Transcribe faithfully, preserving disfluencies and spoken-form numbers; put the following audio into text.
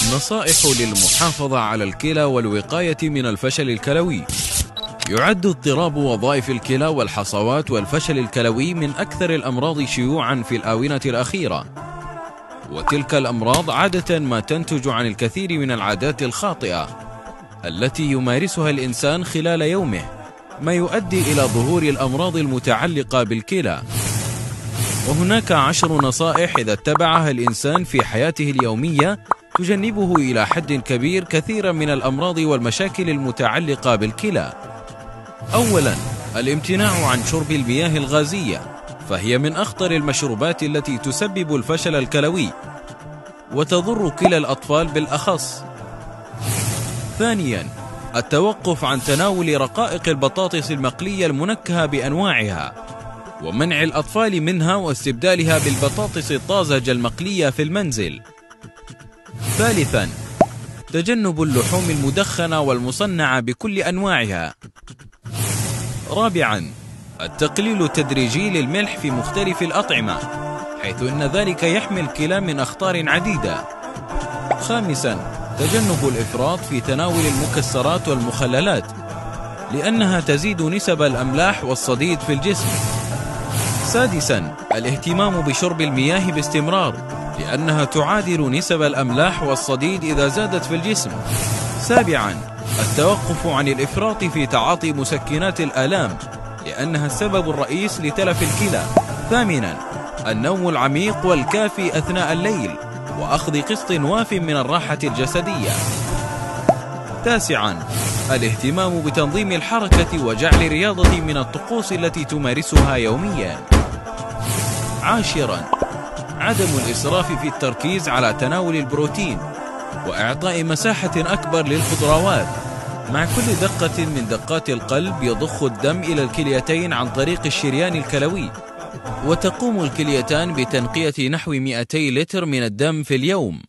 نصائح للمحافظة على الكلى والوقاية من الفشل الكلوي. يعد اضطراب وظائف الكلى والحصوات والفشل الكلوي من أكثر الأمراض شيوعا في الآونة الأخيرة، وتلك الأمراض عادة ما تنتج عن الكثير من العادات الخاطئة التي يمارسها الإنسان خلال يومه، ما يؤدي إلى ظهور الأمراض المتعلقة بالكلى. وهناك عشر نصائح إذا اتبعها الإنسان في حياته اليومية تجنبه إلى حد كبير كثيرا من الأمراض والمشاكل المتعلقة بالكلى. أولا، الامتناع عن شرب المياه الغازية، فهي من أخطر المشروبات التي تسبب الفشل الكلوي وتضر كلى الأطفال بالأخص. ثانيا، التوقف عن تناول رقائق البطاطس المقلية المنكهة بأنواعها، ومنع الأطفال منها واستبدالها بالبطاطس الطازجة المقلية في المنزل. ثالثا، تجنب اللحوم المدخنة والمصنعة بكل أنواعها. رابعا، التقليل التدريجي للملح في مختلف الأطعمة، حيث أن ذلك يحمي الكلى من أخطار عديدة. خامسا، تجنب الإفراط في تناول المكسرات والمخللات، لأنها تزيد نسب الأملاح والصديد في الجسم. سادسا، الاهتمام بشرب المياه باستمرار، لأنها تعادل نسب الأملاح والصديد إذا زادت في الجسم. سابعا، التوقف عن الإفراط في تعاطي مسكنات الآلام، لأنها السبب الرئيس لتلف الكلى. ثامنا، النوم العميق والكافي أثناء الليل، وأخذ قسط واف من الراحة الجسدية. تاسعا، الاهتمام بتنظيم الحركة وجعل الرياضة من الطقوس التي تمارسها يوميا. عاشرا، عدم الإسراف في التركيز على تناول البروتين، وإعطاء مساحة أكبر للخضروات. مع كل دقة من دقات القلب يضخ الدم إلى الكليتين عن طريق الشريان الكلوي، وتقوم الكليتان بتنقية نحو مئتي لتر من الدم في اليوم.